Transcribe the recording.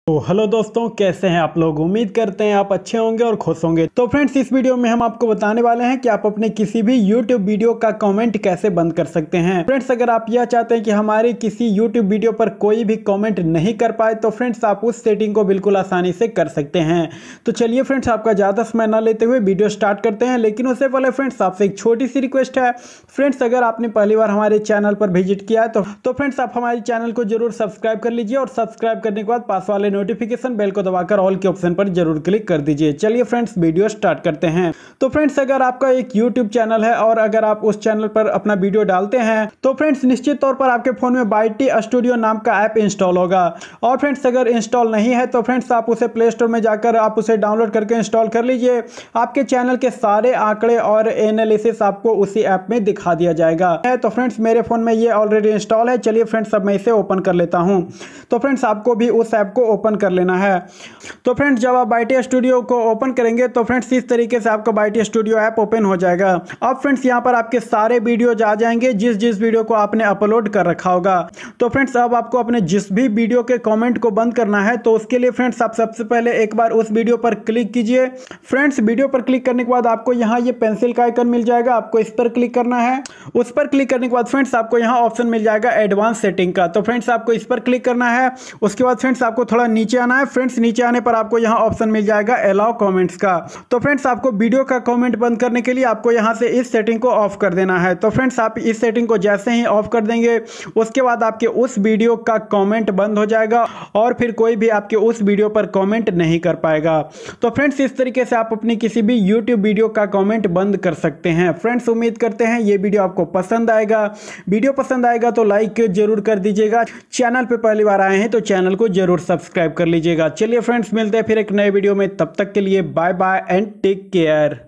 तो हेलो दोस्तों, कैसे हैं आप लोग। उम्मीद करते हैं आप अच्छे होंगे और खुश होंगे। तो फ्रेंड्स, इस वीडियो में हम आपको बताने वाले हैं कि आप अपने किसी भी YouTube वीडियो का कमेंट कैसे बंद कर सकते हैं। फ्रेंड्स, अगर आप यह चाहते हैं कि हमारे किसी YouTube वीडियो पर कोई भी कमेंट नहीं कर पाए तो फ्रेंड्स आप उस सेटिंग को बिल्कुल आसानी से कर सकते हैं। तो चलिए फ्रेंड्स, आपका ज़्यादा समय न लेते हुए वीडियो स्टार्ट करते हैं। लेकिन उससे पहले फ्रेंड्स आपसे एक छोटी सी रिक्वेस्ट है। फ्रेंड्स, अगर आपने पहली बार हमारे चैनल पर विजिट किया है तो फ्रेंड्स आप हमारे चैनल को जरूर सब्सक्राइब कर लीजिए और सब्सक्राइब करने के बाद पास वाले नोटिफिकेशन बेल को दबाकर ऑल के ऑप्शन पर जरूर क्लिक कर दीजिए। चलिए फ्रेंड्स, वीडियो स्टार्ट करते हैं। तो फ्रेंड्स, अगर आपका एक YouTube चैनल है और अगर आप उस चैनल पर अपना वीडियो डालते हैं तो फ्रेंड्स निश्चित तौर पर आपके फोन में YT स्टूडियो नाम का ऐप इंस्टॉल होगा। और फ्रेंड्स, अगर इंस्टॉल नहीं है तो फ्रेंड्स आप उसे प्ले स्टोर में जाकर आप उसे डाउनलोड करके इंस्टॉल कर लीजिए। आपके चैनल के सारे आंकड़े और एनालिसिस आपको उसी ऐप में दिखा दिया जाएगा। तो फ्रेंड्स, मेरे फोन में ये ऑलरेडी इंस्टॉल है। चलिए फ्रेंड्स, अब मैं इसे ओपन कर लेता हूं। तो फ्रेंड्स, आपको भी उस ऐप को ओपन कर लेना है। तो फ्रेंड्स, जब आप YT स्टूडियो को ओपन करेंगे तो फ्रेंड्स इस तरीके से आपका YT स्टूडियो ऐप ओपन हो जाएगा। अब फ्रेंड्स यहाँ पर आपके सारे वीडियोज आ जाएंगे जिस वीडियो को आपने अपलोड कर रखा होगा। तो फ्रेंड्स, अब आपको अपने जिस भी वीडियो के कमेंट को बंद करना है तो उसके लिए फ्रेंड्स आप सबसे पहले एक बार उस वीडियो पर क्लिक कीजिए। फ्रेंड्स, वीडियो पर क्लिक करने के बाद आपको यहाँ ये पेंसिल का आइकन मिल जाएगा, आपको इस पर क्लिक करना है। उस पर क्लिक करने के बाद फ्रेंड्स आपको यहाँ ऑप्शन मिल जाएगा एडवांस सेटिंग का। तो फ्रेंड्स आपको इस पर क्लिक करना है। उसके बाद फ्रेंड्स आपको थोड़ा नीचे आना है। फ्रेंड्स, नीचे आने पर आपको यहाँ ऑप्शन मिल जाएगा अलाउ कमेंट्स का। तो फ्रेंड्स, आपको वीडियो का कमेंट बंद करने के लिए आपको यहाँ से इस सेटिंग को ऑफ कर देना है। तो फ्रेंड्स, आप इस सेटिंग को जैसे ही ऑफ कर देंगे उसके बाद आपके उस वीडियो का कमेंट बंद हो जाएगा और फिर कोई भी आपके उस वीडियो पर कमेंट नहीं कर पाएगा। तो फ्रेंड्स, इस तरीके से आप अपनी किसी भी YouTube वीडियो का कमेंट बंद कर सकते हैं। फ्रेंड्स, उम्मीद करते हैं ये वीडियो आपको पसंद आएगा। वीडियो पसंद आएगा तो लाइक जरूर कर दीजिएगा। चैनल पे पहली बार आए हैं तो चैनल को जरूर सब्सक्राइब कर लीजिएगा। चलिए फ्रेंड्स, मिलते हैं फिर एक नए वीडियो में। तब तक के लिए bye bye and take care.